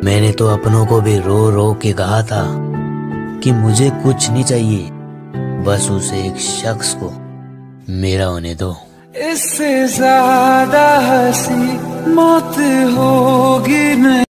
मैंने तो अपनों को भी रो रो के कहा था कि मुझे कुछ नहीं चाहिए, बस उसे एक शख्स को मेरा होने दो। इससे ज्यादा हंसी मौत होगी नहीं।